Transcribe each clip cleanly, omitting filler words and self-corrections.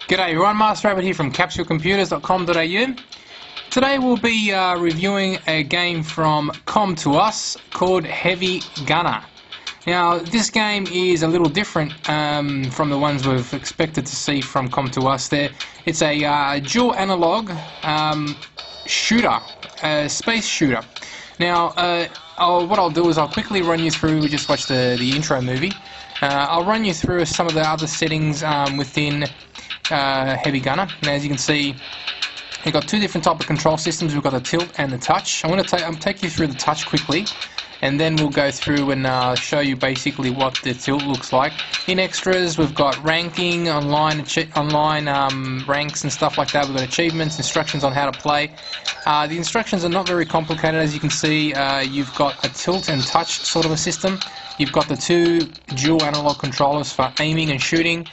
G'day everyone, Master Rabbit here from CapsuleComputers.com.au. Today we'll be reviewing a game from Com2uS called Heavy Gunner. Now this game is a little different from the ones we've expected to see from Com2uS. It's a dual analog shooter, space shooter. Now what I'll do is I'll quickly run you through, we just watched the intro movie. I'll run you through some of the other settings within Heavy Gunner. Now as you can see, we've got two different type of control systems. We've got the tilt and the touch. I'm going to take you through the touch quickly, and then we'll go through and show you basically what the tilt looks like. In extras, we've got ranking, online ranks and stuff like that. We've got achievements, instructions on how to play. The instructions are not very complicated. As you can see, you've got a tilt and touch sort of a system. You've got the two dual analog controllers for aiming and shooting.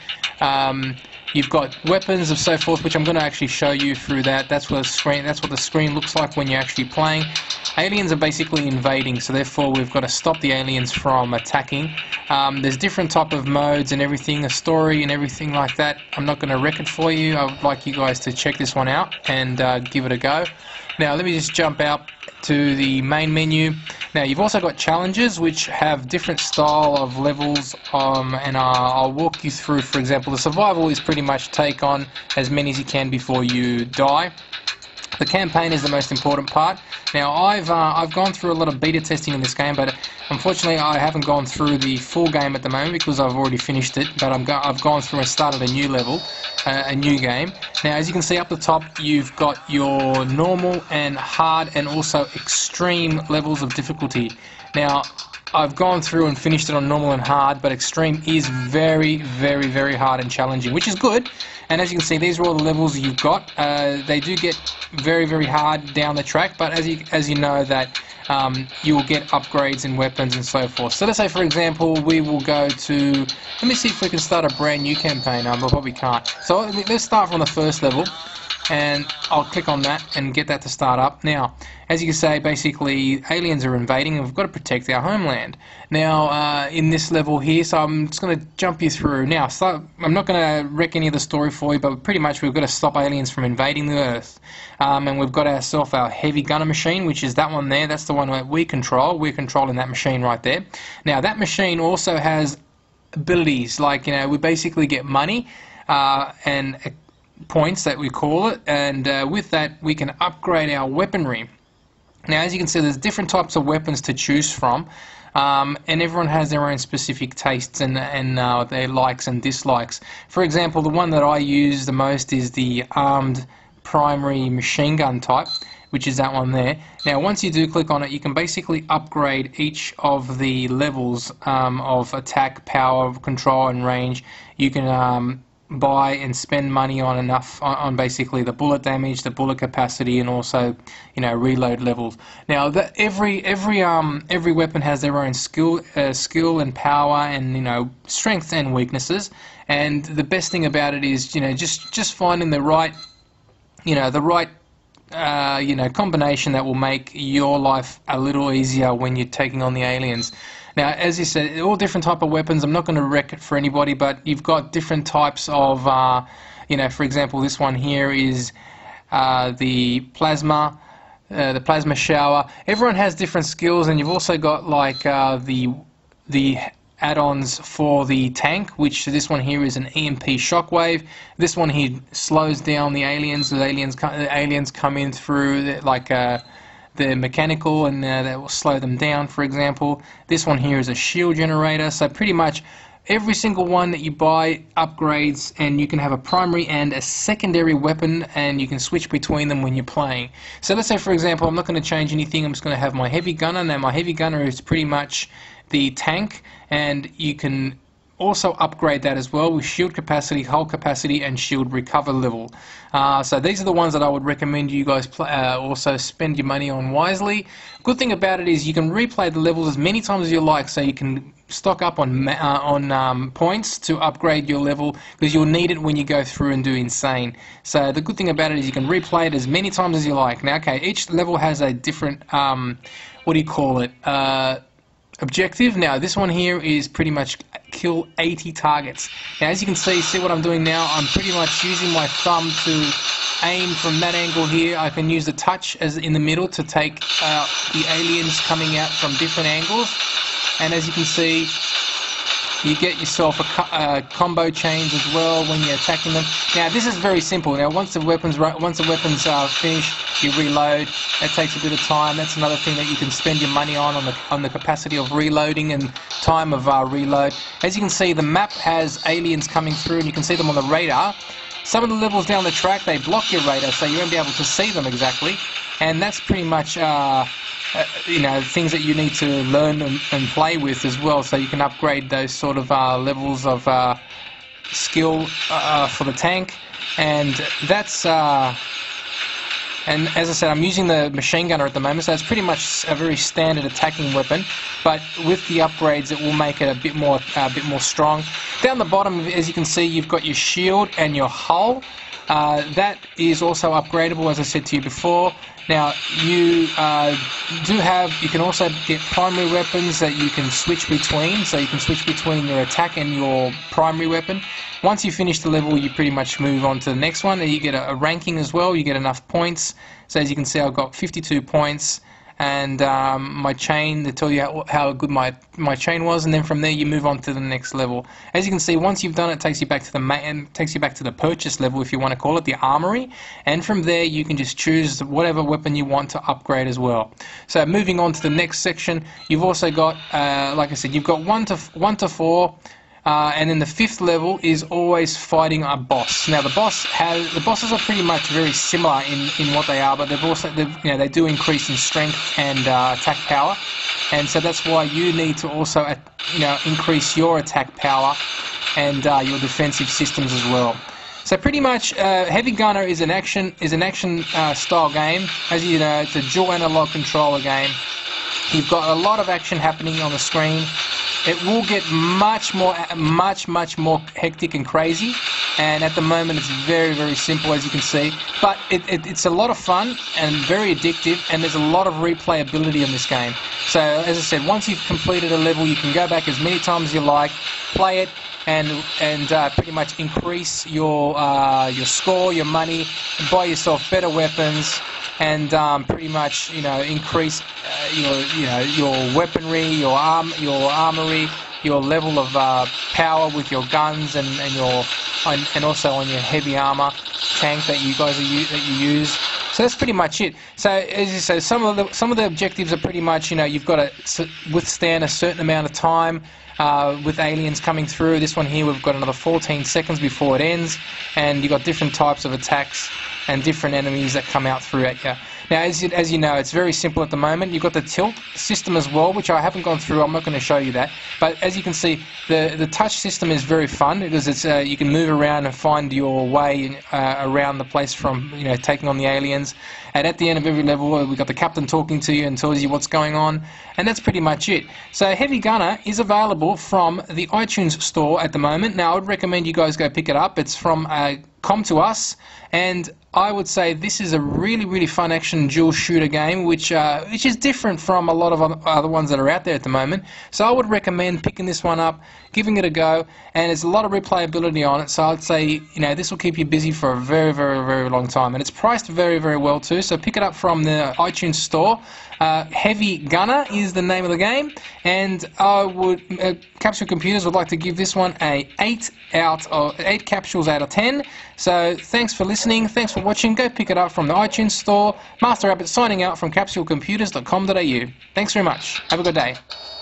You've got weapons and so forth, which I'm going to actually show you through that. That's what the screen looks like when you're actually playing. Aliens are basically invading, so therefore we've got to stop the aliens from attacking. There's different type of modes and everything, a story and everything like that. I'm not going to wreck it for you. I would like you guys to check this one out and give it a go. Now let me just jump out to the main menu. Now you've also got challenges which have different style of levels, and I'll walk you through. For example, the survival is pretty much take on as many as you can before you die. The campaign is the most important part. Now I've gone through a lot of beta testing in this game, but unfortunately I haven't gone through the full game at the moment because I've already finished it. But I've gone through and started a new level, a new game. Now as you can see up the top, you've got your normal and hard and also extreme levels of difficulty. Now I've gone through and finished it on normal and hard, but extreme is very, very, very hard and challenging, which is good. And as you can see, these are all the levels you've got. They do get very, very hard down the track, but as you know that you will get upgrades in weapons and so forth. So let's say, for example, we will go to, let me see if we can start a brand new campaign. But probably can't. So let's start from the first level, and I'll click on that and get that to start up. Now, as you can say, basically aliens are invading and we've got to protect our homeland. Now, in this level here, so I'm just going to jump you through. Now, I'm not going to wreck any of the story for you, but pretty much we've got to stop aliens from invading the Earth. And we've got ourselves our Heavy Gunner machine, which is that one there. That's the one that we control. We're controlling that machine right there. Now, that machine also has abilities, like, we basically get money and points that we call it, and with that we can upgrade our weaponry. Now as you can see, there's different types of weapons to choose from, and everyone has their own specific tastes and their likes and dislikes. For example, the one that I use the most is the armed primary machine gun type, which is that one there. Now once you do click on it, you can basically upgrade each of the levels of attack, power, control and range. You can buy and spend money on basically the bullet damage, the bullet capacity, and also reload levels. Now every weapon has their own skill and power and strengths and weaknesses. And the best thing about it is just finding the right combination that will make your life a little easier when you're taking on the aliens. Now, as you said, all different type of weapons. I'm not going to wreck it for anybody, but you've got different types of, for example, this one here is the plasma shower. Everyone has different skills, and you've also got like the add-ons for the tank, which this one here is an EMP shockwave. This one here slows down the aliens. The aliens come in through the mechanical, and that will slow them down, for example. This one here is a shield generator. So pretty much every single one that you buy upgrades, and you can have a primary and a secondary weapon, and you can switch between them when you're playing. So let's say, for example, I'm not going to change anything. I'm just going to have my Heavy Gunner. Now my Heavy Gunner is pretty much the tank, and you can also upgrade that as well with shield capacity, hull capacity, and shield recover level. So these are the ones that I would recommend you guys also spend your money on wisely. Good thing about it is you can replay the levels as many times as you like, so you can stock up on points to upgrade your level, because you'll need it when you go through and do insane. So the good thing about it is you can replay it as many times as you like. Now, okay, each level has a different, objective. Now this one here is pretty much kill 80 targets. Now as you can see what I'm doing now, I'm pretty much using my thumb to aim from that angle here. I can use the touch as in the middle to take out the aliens coming out from different angles, and as you can see, you get yourself a combo chains as well when you're attacking them. Now this is very simple. Now once the weapons are finished, you reload. That takes a bit of time. That's another thing that you can spend your money on the capacity of reloading and time of reload. As you can see, the map has aliens coming through, and you can see them on the radar. Some of the levels down the track, they block your radar, so you won't be able to see them exactly. And that's pretty much things that you need to learn and play with as well, so you can upgrade those sort of levels of skill for the tank. And that's and as I said, I'm using the machine gunner at the moment, so it's pretty much a very standard attacking weapon, but with the upgrades it will make it a bit more strong. Down the bottom, as you can see, you've got your shield and your hull. That is also upgradable, as I said to you before. Now you can also get primary weapons that you can switch between, so you can switch between your attack and your primary weapon. Once you finish the level, you pretty much move on to the next one, and you get a ranking as well. You get enough points. So as you can see, I've got 52 points, and my chain, they tell you how good my chain was, and then from there you move on to the next level. As you can see, once you've done it, it takes you back to the purchase level, if you want to call it, the armory, and from there you can just choose whatever weapon you want to upgrade as well. So moving on to the next section, you've also got, like I said, you've got 1 to 4. And then the 5th level is always fighting a boss. Now the bosses are pretty much very similar in what they are, but they do increase in strength and attack power, and so that's why you need to also increase your attack power and your defensive systems as well. So pretty much, Heavy Gunner is an action style game. As you know, it's a dual analog controller game. You've got a lot of action happening on the screen. It will get much more hectic and crazy, and at the moment it's very, very simple, as you can see, but it's a lot of fun and very addictive, and there's a lot of replayability in this game. So as I said, once you've completed a level, you can go back as many times as you like, play it, and pretty much increase your score, your money, and buy yourself better weapons, and pretty much increase your weaponry, your armory, your level of power with your guns, and also on your heavy armor tank that you use. So that's pretty much it. So as you say, some of the objectives are pretty much you've got to withstand a certain amount of time with aliens coming through. This one here, we've got another 14 seconds before it ends, and you've got different types of attacks and different enemies that come out through at you. Now, as you know, it's very simple at the moment. You've got the tilt system as well, which I haven't gone through. I'm not going to show you that. But as you can see, the touch system is very fun, because it's you can move around and find your way around the place from taking on the aliens. And at the end of every level, we've got the captain talking to you and tells you what's going on, and that's pretty much it. So Heavy Gunner is available from the iTunes store at the moment. Now, I would recommend you guys go pick it up. It's from Come To Us, and I would say this is a really, really fun action dual shooter game, which is different from a lot of other ones that are out there at the moment. So I would recommend picking this one up, giving it a go, and there's a lot of replayability on it. So I'd say this will keep you busy for a very, very, very long time, and it's priced very, very well too. So pick it up from the iTunes store. Heavy Gunner is the name of the game, and I would Capsule Computers would like to give this one a 8 capsules out of 10. So thanks for listening, thanks for watching. Go pick it up from the iTunes store. Master Rabbit signing out from capsulecomputers.com.au. Thanks very much. Have a good day.